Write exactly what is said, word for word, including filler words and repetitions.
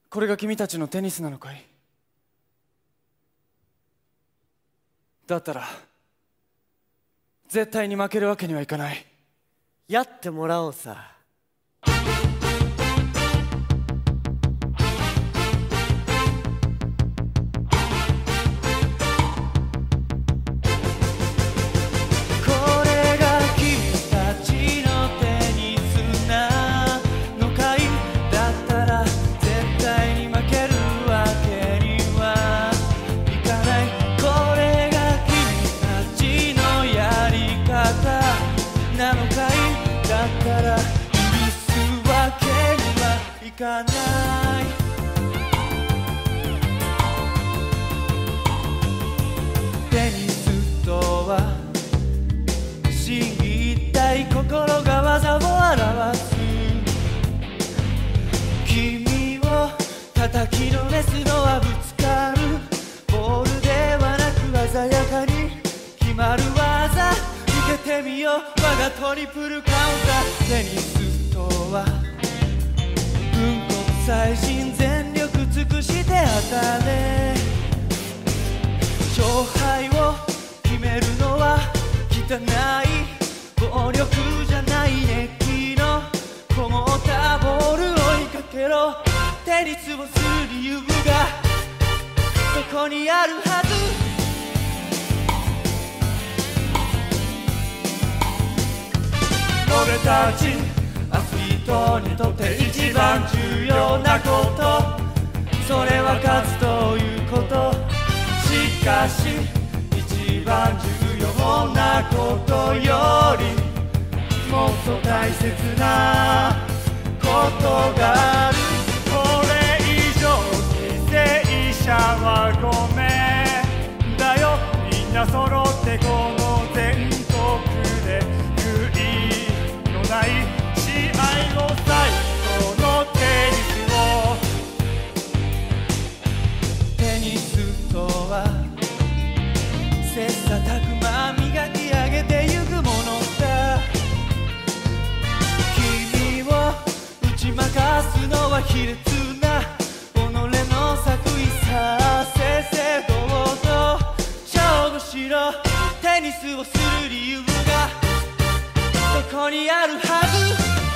これが君たちのテニスなのかい？だったら絶対に負けるわけにはいかない。 やってもらおうさ。 いかない。テニスとは心技体、心が技を表す。君を叩きのめすのはぶつかるボールではなく鮮やかに決まる技。受けてみよう我がトリプルカウンター。テニスとは分骨細心全力尽くして当たれ。勝敗を決めるのは汚い暴力じゃない。熱気のこもったボール追いかけろ。テニスをする理由がそこにあるはず。俺たちアスリートにとって一番重要なこと、それは勝つということ。しかし一番重要なことよりもっと大切なことがある。これ以上犠牲者はごめんだよ。みんな揃ってこの全国で悔いのない試合を最高のテニスを。テニスとは切磋琢磨磨き上げてゆくものだ。君を打ち負かすのは卑劣な己の作為さ。正々堂々勝負しろ。テニスをする理由がそこにあるはず。